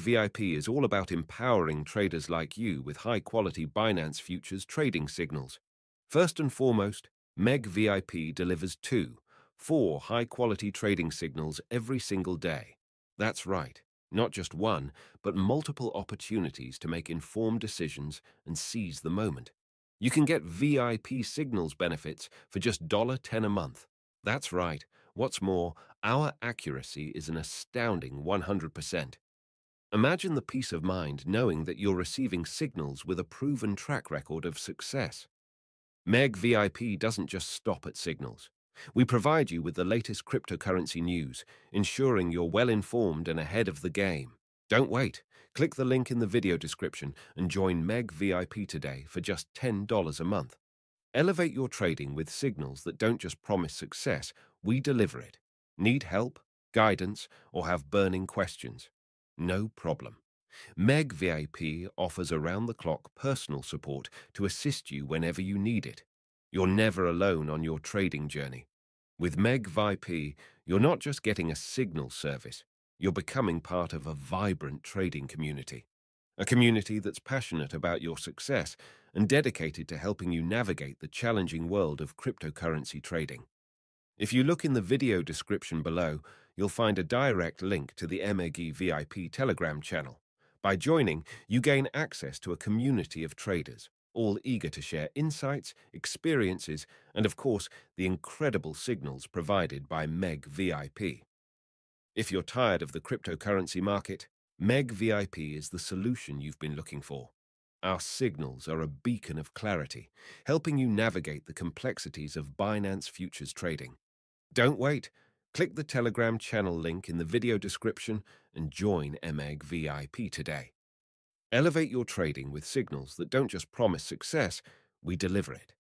VIP is all about empowering traders like you with high-quality Binance Futures trading signals. First and foremost, MEG VIP delivers four high-quality trading signals every single day. That's right, not just one, but multiple opportunities to make informed decisions and seize the moment. You can get VIP signals benefits for just $10 a month. That's right. What's more, our accuracy is an astounding 100%. Imagine the peace of mind knowing that you're receiving signals with a proven track record of success. MEG VIP doesn't just stop at signals. We provide you with the latest cryptocurrency news, ensuring you're well informed and ahead of the game. Don't wait. Click the link in the video description and join MEG VIP today for just $10 a month. Elevate your trading with signals that don't just promise success, we deliver it. Need help, guidance, or have burning questions? No problem. MEG VIP offers around-the-clock personal support to assist you whenever you need it. You're never alone on your trading journey. With MEG VIP, you're not just getting a signal service, you're becoming part of a vibrant trading community. A community that's passionate about your success and dedicated to helping you navigate the challenging world of cryptocurrency trading. If you look in the video description below, you'll find a direct link to the MEG VIP Telegram channel. By joining, you gain access to a community of traders, all eager to share insights, experiences, and of course, the incredible signals provided by MEG VIP. If you're tired of the cryptocurrency market, MEG VIP is the solution you've been looking for. Our signals are a beacon of clarity, helping you navigate the complexities of Binance Futures trading. Don't wait. Click the Telegram channel link in the video description and join MEG VIP today. Elevate your trading with signals that don't just promise success, we deliver it.